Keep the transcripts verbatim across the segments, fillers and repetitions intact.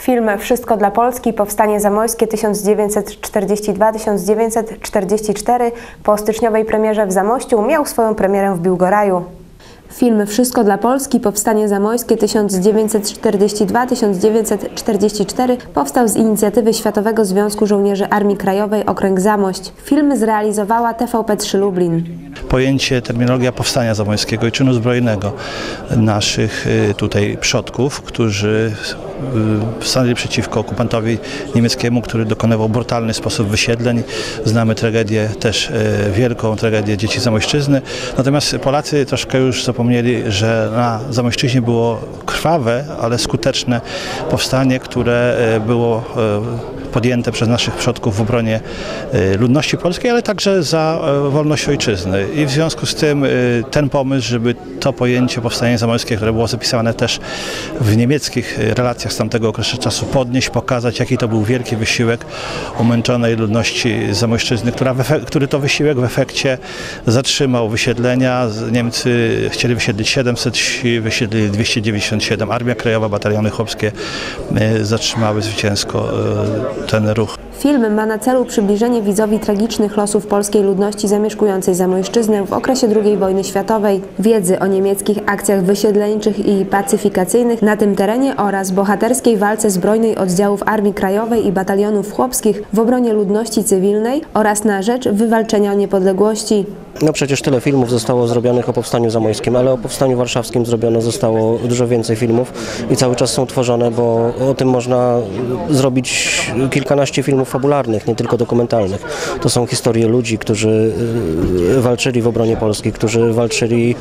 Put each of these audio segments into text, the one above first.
Film „Wszystko dla Polski. Powstanie zamojskie tysiąc dziewięćset czterdziesty drugi do tysiąc dziewięćset czterdziestego czwartego po styczniowej premierze w Zamościu miał swoją premierę w Biłgoraju. Film „Wszystko dla Polski. Powstanie zamojskie tysiąc dziewięćset czterdziesty drugi do tysiąc dziewięćset czterdziestego czwartego powstał z inicjatywy Światowego Związku Żołnierzy Armii Krajowej Okręg Zamość. Film zrealizowała T V P trzy Lublin. Pojęcie, terminologia powstania zamojskiego i czynu zbrojnego naszych tutaj przodków, którzy stanęli przeciwko okupantowi niemieckiemu, który dokonywał brutalny sposób wysiedleń. Znamy tragedię, też wielką tragedię dzieci Zamojszczyzny. Natomiast Polacy troszkę już zapomnieli, że na Zamojszczyźnie było krwawe, ale skuteczne powstanie, które było podjęte przez naszych przodków w obronie ludności polskiej, ale także za wolność ojczyzny. I w związku z tym ten pomysł, żeby to pojęcie powstanie zamojskie, które było zapisywane też w niemieckich relacjach z tamtego okresu czasu, podnieść, pokazać, jaki to był wielki wysiłek umęczonej ludności Zamojszczyzny, która który to wysiłek w efekcie zatrzymał wysiedlenia. Niemcy chcieli wysiedlić siedemset wsi, wysiedlili dwieście dziewięćdziesiąt siedem. Armia Krajowa, bataliony chłopskie zatrzymały zwycięsko ten ruch. Film ma na celu przybliżenie widzowi tragicznych losów polskiej ludności zamieszkującej Zamojszczyznę w okresie drugiej wojny światowej, wiedzy o niemieckich akcjach wysiedleńczych i pacyfikacyjnych na tym terenie oraz bohaterskiej walce zbrojnej oddziałów Armii Krajowej i batalionów chłopskich w obronie ludności cywilnej oraz na rzecz wywalczenia niepodległości. No przecież tyle filmów zostało zrobionych o Powstaniu Zamojskim, ale o Powstaniu Warszawskim zrobiono zostało dużo więcej filmów i cały czas są tworzone, bo o tym można zrobić kilkanaście filmów fabularnych, nie tylko dokumentalnych. To są historie ludzi, którzy walczyli w obronie Polski, którzy walczyli,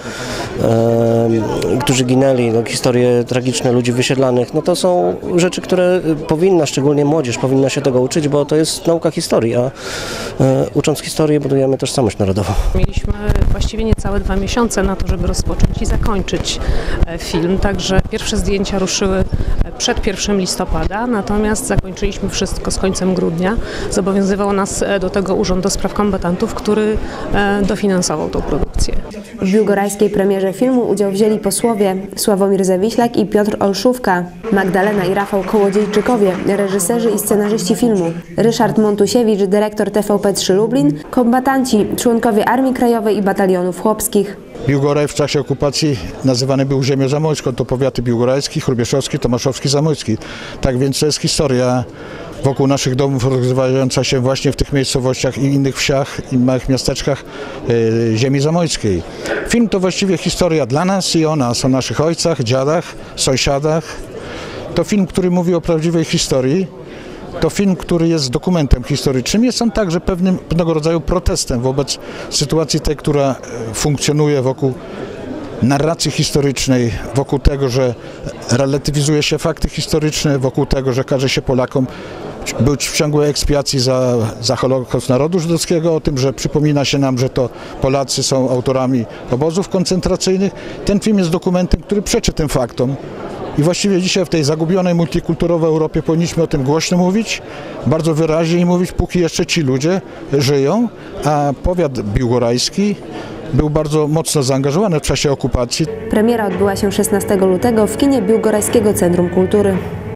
e, którzy ginęli, no, historie tragiczne ludzi wysiedlanych. No to są rzeczy, które powinna, szczególnie młodzież, powinna się tego uczyć, bo to jest nauka historii, a e, ucząc historię budujemy tożsamość narodową. Mieliśmy właściwie niecałe dwa miesiące na to, żeby rozpocząć i zakończyć film, także pierwsze zdjęcia ruszyły przed pierwszym listopada, natomiast zakończyliśmy wszystko z końcem grudnia. Zobowiązywał nas do tego Urząd do Spraw Kombatantów, który dofinansował tą produkcję. W biłgorajskiej premierze filmu udział wzięli posłowie Sławomir Zawiślak i Piotr Olszówka, Magdalena i Rafał Kołodziejczykowie, reżyserzy i scenarzyści filmu, Ryszard Montusiewicz, dyrektor T V P trzy Lublin, kombatanci, członkowie Armii Krajowej i batalionów chłopskich. Biłgoraj w czasie okupacji nazywany był ziemią zamojską, to powiaty biłgorajski, hrubieszowski, tomaszowski, zamojski. Tak więc to jest historia wokół naszych domów rozgrywająca się właśnie w tych miejscowościach i innych wsiach i małych miasteczkach e, ziemi zamojskiej. Film to właściwie historia dla nas i o nas, o naszych ojcach, dziadach, sąsiadach. To film, który mówi o prawdziwej historii. To film, który jest dokumentem historycznym, jest on także pewnym, pewnego rodzaju protestem wobec sytuacji tej, która funkcjonuje wokół narracji historycznej, wokół tego, że relatywizuje się fakty historyczne, wokół tego, że każe się Polakom być w ciągłej ekspiacji za, za Holokaust narodu żydowskiego, o tym, że przypomina się nam, że to Polacy są autorami obozów koncentracyjnych. Ten film jest dokumentem, który przeczy tym faktom. I właściwie dzisiaj w tej zagubionej multikulturowej Europie powinniśmy o tym głośno mówić, bardzo wyraźnie i mówić, póki jeszcze ci ludzie żyją, a powiat biłgorajski był bardzo mocno zaangażowany w czasie okupacji. Premiera odbyła się szesnastego lutego w kinie Biłgorajskiego Centrum Kultury.